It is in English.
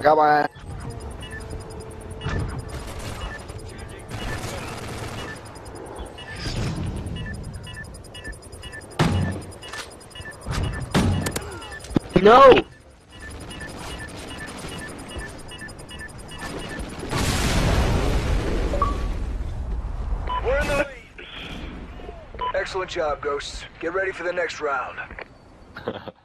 I got my. No! We're in the lead. Excellent job, Ghosts. Get ready for the next round.